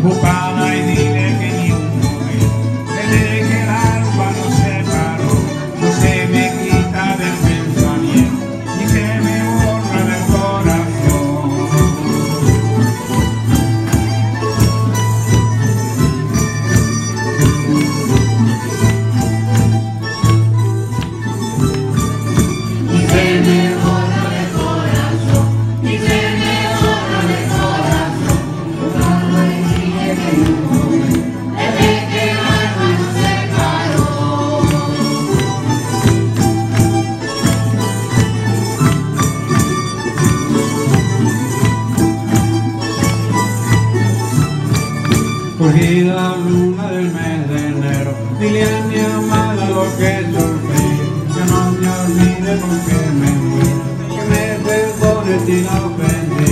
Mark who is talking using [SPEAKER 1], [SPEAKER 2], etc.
[SPEAKER 1] Búscala y dile que ni un momento, desde que el alma nos separó, no se me quita del pensamiento, ni se me borra del corazón.
[SPEAKER 2] Ni se me borra del corazón, ni se me borra del corazón. Búscala y dile que ni un momento, desde que el alma nos separó.
[SPEAKER 1] Surgida luna del mes de enero, dile a mi amada lo que sufrí, que no me olvide porque me muero, que me perdone si la ofendí.